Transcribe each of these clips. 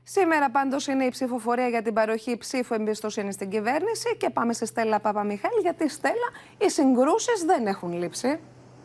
Σήμερα πάντως είναι η ψηφοφορία για την παροχή ψήφου εμπιστοσύνη στην κυβέρνηση και πάμε στη Στέλλα Παπαμιχαήλ, γιατί Στέλλα, οι συγκρούσεις δεν έχουν λείψει.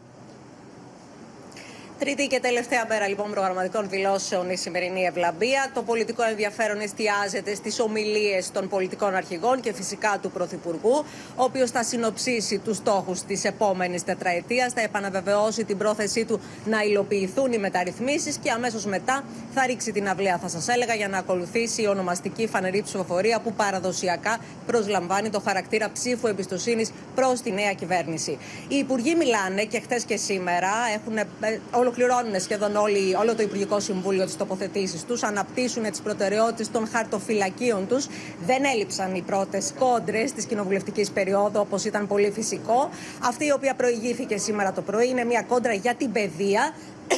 Τρίτη και τελευταία μέρα λοιπόν προγραμματικών δηλώσεων η σημερινή ευλαμπία. Το πολιτικό ενδιαφέρον εστιάζεται στις ομιλίες των πολιτικών αρχηγών και φυσικά του Πρωθυπουργού, ο οποίος θα συνοψίσει τους στόχους της επόμενης τετραετίας, θα επαναβεβαιώσει την πρόθεσή του να υλοποιηθούν οι μεταρρυθμίσεις και αμέσως μετά θα ρίξει την αυλαία, θα σας έλεγα, για να ακολουθήσει η ονομαστική φανερή ψηφοφορία που παραδοσιακά προσλαμβάνει το χαρακτήρα ψήφου εμπιστοσύνης προς τη νέα κυβέρνηση. Οι υπουργοί μιλάνε και χθες και σήμερα ολοκληρώνουν σχεδόν όλο το Υπουργικό Συμβούλιο τις τοποθετήσεις τους, αναπτύσσουν τις προτεραιότητες των χαρτοφυλακίων τους. Δεν έλειψαν οι πρώτες κόντρες της κοινοβουλευτικής περίοδου, όπως ήταν πολύ φυσικό. Αυτή η οποία προηγήθηκε σήμερα το πρωί είναι μια κόντρα για την παιδεία.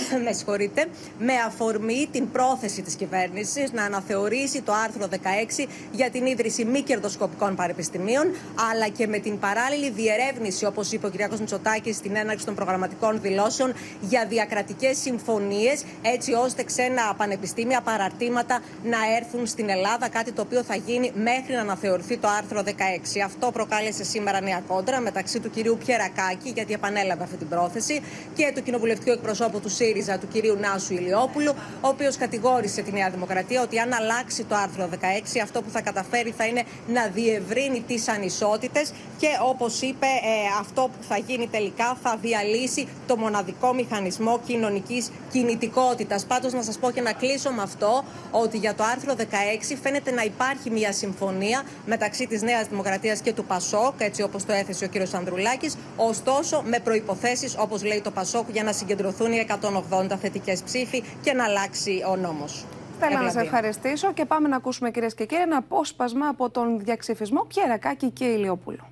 Με αφορμή την πρόθεση της κυβέρνησης να αναθεωρήσει το άρθρο 16 για την ίδρυση μη κερδοσκοπικών πανεπιστημίων, αλλά και με την παράλληλη διερεύνηση, όπως είπε ο κ. Μητσοτάκης στην έναρξη των προγραμματικών δηλώσεων, για διακρατικές συμφωνίες, έτσι ώστε ξένα πανεπιστήμια, παραρτήματα να έρθουν στην Ελλάδα, κάτι το οποίο θα γίνει μέχρι να αναθεωρηθεί το άρθρο 16. Αυτό προκάλεσε σήμερα νέα κόντρα μεταξύ του κ. Πιερακάκη, γιατί επανέλαβε αυτή την πρόθεση, και του κοινοβουλευτικού εκπροσώπου του ΣΥΡΙΖΑ, του κυρίου Νάσου Ηλιόπουλου, ο οποίος κατηγόρησε τη Νέα Δημοκρατία ότι αν αλλάξει το άρθρο 16, αυτό που θα καταφέρει θα είναι να διευρύνει τις ανισότητες και, όπως είπε, αυτό που θα γίνει τελικά θα διαλύσει το μοναδικό μηχανισμό κοινωνικής κινητικότητας. Πάντως, να σας πω και να κλείσω με αυτό, ότι για το άρθρο 16 φαίνεται να υπάρχει μια συμφωνία μεταξύ της Νέας Δημοκρατίας και του ΠΑΣΟΚ, έτσι όπως το έθεσε ο κύριος Ανδρουλάκης, ωστόσο με προϋποθέσεις, όπως λέει το ΠΑΣΟΚ, για να συγκεντρωθούν οι 180 θετικές ψήφοι και να αλλάξει ο νόμος. Θέλω να σε ευχαριστήσω και πάμε να ακούσουμε, κυρίες και κύριοι, ένα απόσπασμα από τον διαξυφισμό Πιερακάκη και Ηλιόπουλου.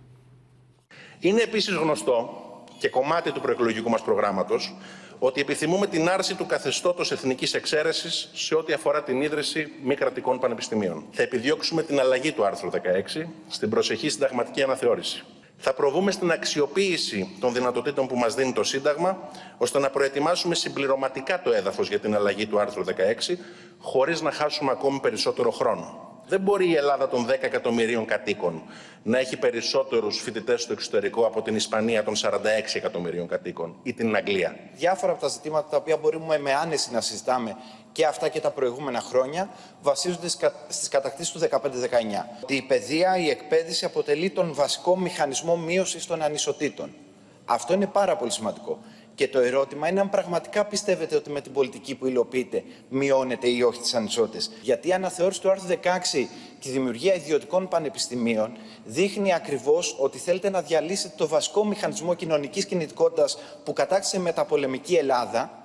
Είναι επίσης γνωστό και κομμάτι του προεκλογικού μας προγράμματος ότι επιθυμούμε την άρση του καθεστώτος εθνικής εξαίρεσης σε ό,τι αφορά την ίδρυση μη κρατικών πανεπιστημίων. Θα επιδιώξουμε την αλλαγή του άρθρου 16 στην προσεχή συνταγματική αναθεώρηση. Θα προβούμε στην αξιοποίηση των δυνατοτήτων που μας δίνει το Σύνταγμα, ώστε να προετοιμάσουμε συμπληρωματικά το έδαφος για την αλλαγή του άρθρου 16, χωρίς να χάσουμε ακόμη περισσότερο χρόνο. Δεν μπορεί η Ελλάδα των 10 εκατομμυρίων κατοίκων να έχει περισσότερους φοιτητές στο εξωτερικό από την Ισπανία των 46 εκατομμυρίων κατοίκων ή την Αγγλία. Διάφορα από τα ζητήματα τα οποία μπορούμε με άνεση να συζητάμε και αυτά και τα προηγούμενα χρόνια βασίζονται στις κατακτήσεις του 15-19. Ότι η παιδεία, η εκπαίδευση αποτελεί τον βασικό μηχανισμό μείωσης των ανισοτήτων. Αυτό είναι πάρα πολύ σημαντικό. Και το ερώτημα είναι αν πραγματικά πιστεύετε ότι με την πολιτική που υλοποιείτε μειώνεται ή όχι τις ανισότητες. Γιατί η αναθεώρηση του άρθρου 16 και η δημιουργία ιδιωτικών πανεπιστημίων δείχνει ακριβώς ότι θέλετε να διαλύσετε το βασικό μηχανισμό κοινωνικής κινητικότητας που κατάκτησε η μεταπολεμική Ελλάδα